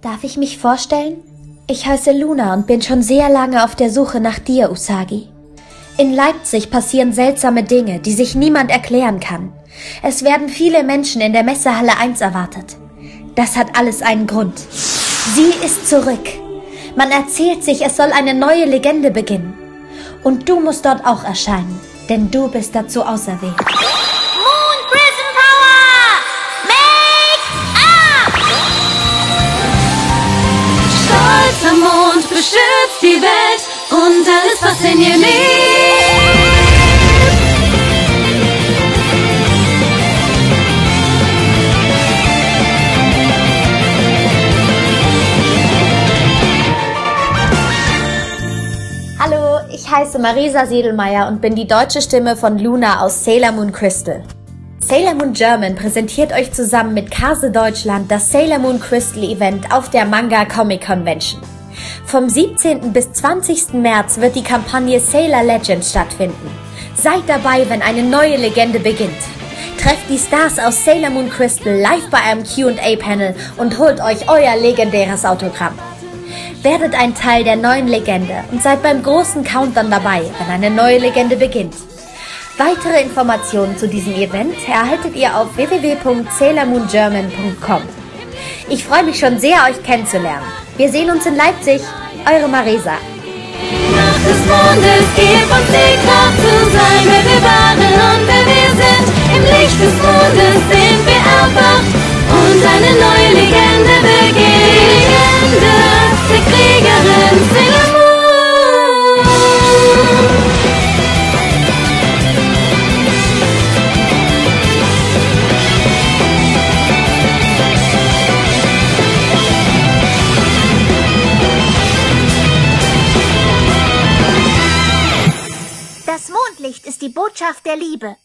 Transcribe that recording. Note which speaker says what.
Speaker 1: Darf ich mich vorstellen? Ich heiße Luna und bin schon sehr lange auf der Suche nach dir, Usagi. In Leipzig passieren seltsame Dinge, die sich niemand erklären kann. Es werden viele Menschen in der Messehalle 1 erwartet. Das hat alles einen Grund. Sie ist zurück. Man erzählt sich, es soll eine neue Legende beginnen. Und du musst dort auch erscheinen, denn du bist dazu auserwählt.
Speaker 2: Moon Prism Power! Make up!
Speaker 3: Stolzer Mond beschützt die Welt und alles, was in ihr lebt.
Speaker 1: Hallo, ich heiße Marisa Sedelmeier und bin die deutsche Stimme von Luna aus Sailor Moon Crystal. Sailor Moon German präsentiert euch zusammen mit Kase Deutschland das Sailor Moon Crystal Event auf der Manga Comic Convention. Vom 17. bis 20. März wird die Kampagne Sailor Legends stattfinden. Seid dabei, wenn eine neue Legende beginnt. Trefft die Stars aus Sailor Moon Crystal live bei einem Q&A-Panel und holt euch euer legendäres Autogramm. Werdet ein Teil der neuen Legende und seid beim großen Countdown dabei, wenn eine neue Legende beginnt. Weitere Informationen zu diesem Event erhaltet ihr auf www.sailormoongerman.com. Ich freue mich schon sehr, euch kennenzulernen. Wir sehen uns in Leipzig. Eure Marisa.
Speaker 3: Nach des Mondes gib uns die Kraft zu sein, wer wir waren und wer wir sind. Im Licht des Mondes sind wir erwacht und eine neue Legende beginnt. Legende der Kriegerin Sailor Moon.
Speaker 2: Das Mondlicht ist die Botschaft der Liebe.